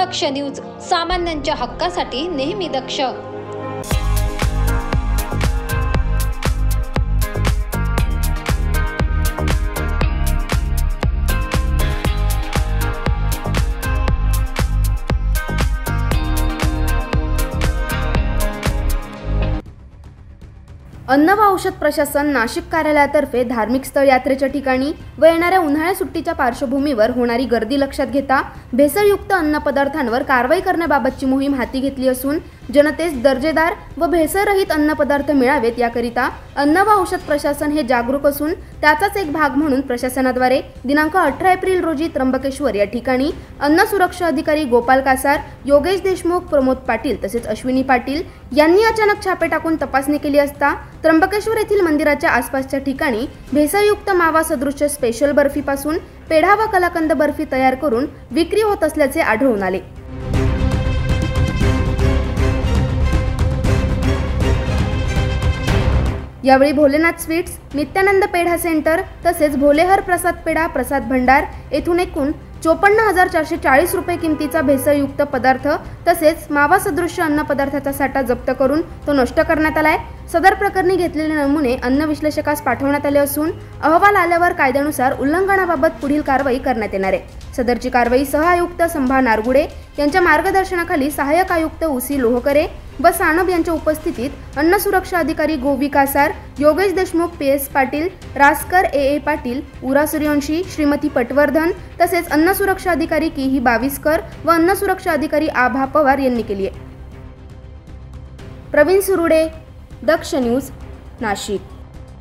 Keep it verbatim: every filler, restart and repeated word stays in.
दक्ष news, सामान्यांच्या हक्कासाठी नेहमी दक्ष। अन्न व औषध प्रशासन नाशिक कार्यालयातर्फे धार्मिक स्थळ यात्रेच्या ठिकाणी व येणाऱ्या उन्हाळ्या सुट्टीच्या पार्श्वभूमीवर होणारी गर्दी लक्षात घेता भेसळयुक्त अन्नपदार्थांवर कारवाई करण्याबाबतची मोहीम हाती घेतली असून जनतेस दर्जेदार व भेसळरहित अन्नपदार्थ मिळावेत याकरिता अन्न व औषध प्रशासन हे जागरूक असून त्याचाच एक भाग म्हणून प्रशासनाद्वारे दिनांक अठरा एप्रिल रोजी त्र्यंबकेश्वर या ठिकाणी अन्न सुरक्षा अधिकारी गोपाल कासार, योगेश देशमुख, प्रमोद पाटील तसेच अश्विनी पाटील यांनी अचानक छापे टाकून तपासणी केली असता त्र्यंबकेश्वर येथील मंदिराच्या आसपासच्या ठिकाणी भेसळयुक्त मावा सदृश्य स्पेशल बर्फीपासून पेढा व कलाकंद बर्फी तयार करून विक्री होत असल्याचे आढळून आले। यावेळी भोलेनाथ स्वीट्स, नित्यानंद पेढा सेंटर तसेच भोलेहर प्रसाद पेढा प्रसाद भंडार येथून एकूण चोपन्न हजार चारशे चाळीस रुपये किमतीचा भेसळयुक्त पदार्थ तसेच मावा सदृश्य अन्न पदार्थाचा साठा जप्त करून तो नष्ट करण्यात आलाय। सदर प्रकरणी घेतलेले नमुने अन्न विश्लेषकास पाठवण्यात आले असून अहवाल आल्यावर कायद्यानुसार उल्लंघनाबाबत पुढील कारवाई करण्यात येणार आहे। सदरची कारवाई सह आयुक्त संभा नारगुडे यांच्या मार्गदर्शनाखाली सहाय्यक आयुक्त उसी लोहकरे व सानप यांच्या उपस्थितीत अन्न सुरक्षा अधिकारी Govi Kasar, Yogesh Deshmukh, P S Patil, Raskar, A A Patil, उरा सूर्यवंशी, श्रीमती पटवर्धन तसेच अन्न सुरक्षा अधिकारी किही बावीसकर व अन्न सुरक्षा अधिकारी आभा पवार यांनी केली आहे। प्रवीण सुरुडे, दक्ष न्यूज, नाशिक।